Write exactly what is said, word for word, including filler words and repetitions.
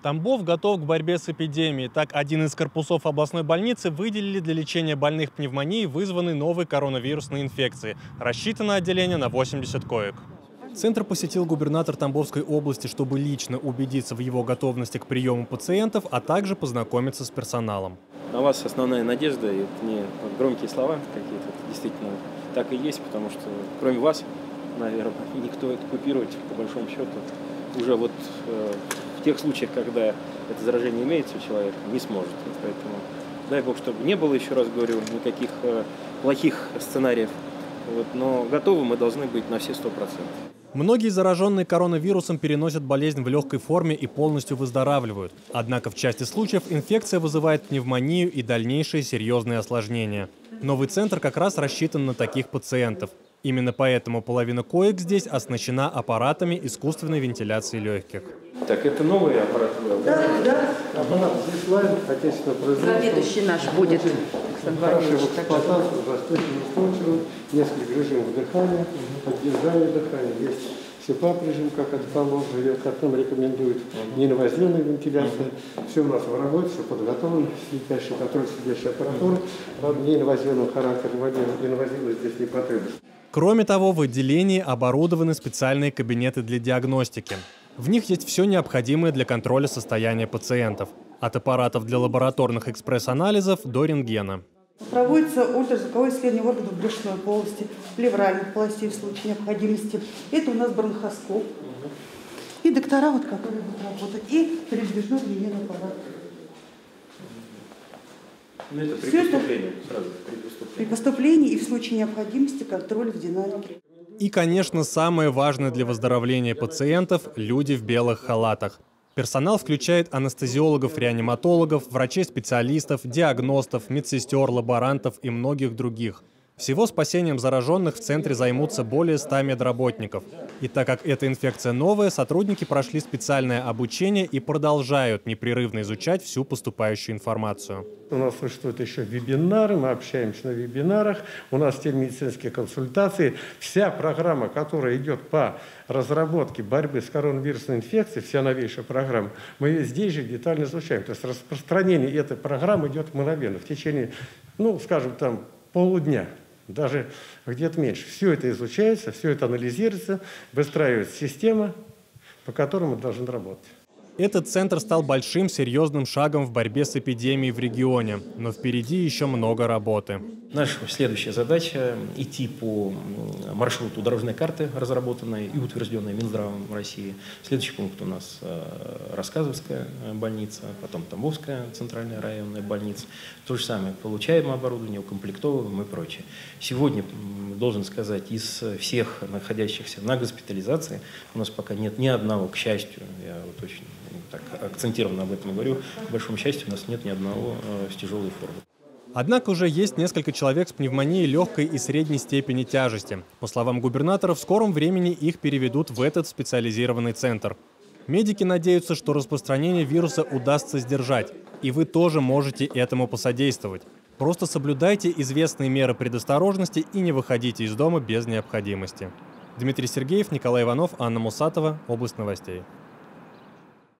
Тамбов готов к борьбе с эпидемией. Так, один из корпусов областной больницы выделили для лечения больных пневмонией, вызванной новой коронавирусной инфекцией. Рассчитано отделение на восемьдесят коек. Центр посетил губернатор Тамбовской области, чтобы лично убедиться в его готовности к приему пациентов, а также познакомиться с персоналом. На вас основная надежда, и это не громкие слова какие-то, это действительно так и есть, потому что кроме вас, наверное, никто это купировать, по большому счету, уже вот э, в тех случаях, когда это заражение имеется у человека, не сможет. Поэтому дай бог, чтобы не было, еще раз говорю, никаких э, плохих сценариев. Вот, но готовы мы должны быть на все сто процентов. Многие зараженные коронавирусом переносят болезнь в легкой форме и полностью выздоравливают. Однако в части случаев инфекция вызывает пневмонию и дальнейшие серьезные осложнения. Новый центр как раз рассчитан на таких пациентов. Именно поэтому половина коек здесь оснащена аппаратами искусственной вентиляции легких. Так, это новые аппараты? Да, да. Аппарат здесь лайн, отечественного производства. Заведующий наш будет. Хороший в эксплуатации, восточный устойчивый, несколько режимов дыхания, поддержание дыхания. Есть СИПАП режим, как это положено, как нам рекомендует, неинвазивная вентиляция. Все у нас в работе, все подготовлено, сидящий контроль, сидящая аппаратура. Правда, неинвазивного характера, инвазивность здесь не потребуется. Кроме того, в отделении оборудованы специальные кабинеты для диагностики. В них есть все необходимое для контроля состояния пациентов. От аппаратов для лабораторных экспресс-анализов до рентгена. Проводится ультразвуковое исследование органов брюшной полости, плевральных полостей в случае необходимости. Это у нас бронхоскоп. И доктора, вот, которые будут работать, и передвижной рентген аппарат. Ну, это при Все поступлении, это сразу, при поступлении. При поступлении и в случае необходимости контроль в динамике. И, конечно, самое важное для выздоровления пациентов – люди в белых халатах. Персонал включает анестезиологов-реаниматологов, врачей-специалистов, диагностов, медсестер, лаборантов и многих других. Всего спасением зараженных в центре займутся более ста медработников. И так как эта инфекция новая, сотрудники прошли специальное обучение и продолжают непрерывно изучать всю поступающую информацию. У нас существуют еще вебинары, мы общаемся на вебинарах, у нас телемедицинские консультации. Вся программа, которая идет по разработке борьбы с коронавирусной инфекцией, вся новейшая программа, мы ее здесь же детально изучаем. То есть распространение этой программы идет мгновенно, в течение, ну, скажем, там, полудня. Даже где-то меньше. Все это изучается, все это анализируется, выстраивается система, по которой мы должны работать. Этот центр стал большим серьезным шагом в борьбе с эпидемией в регионе, но впереди еще много работы. Наша следующая задача – идти по маршруту дорожной карты, разработанной и утвержденной Минздравом России. Следующий пункт у нас Рассказовская больница, потом Тамбовская центральная районная больница. То же самое, получаем оборудование, укомплектовываем и прочее. Сегодня, должен сказать, из всех находящихся на госпитализации у нас пока нет ни одного, к счастью, я вот очень так акцентированно об этом говорю, к большому счастью, у нас нет ни одного с тяжелой формой. Однако уже есть несколько человек с пневмонией легкой и средней степени тяжести. По словам губернатора, в скором времени их переведут в этот специализированный центр. Медики надеются, что распространение вируса удастся сдержать, и вы тоже можете этому посодействовать. Просто соблюдайте известные меры предосторожности и не выходите из дома без необходимости. Дмитрий Сергеев, Николай Иванов, Анна Мусатова. Область новостей.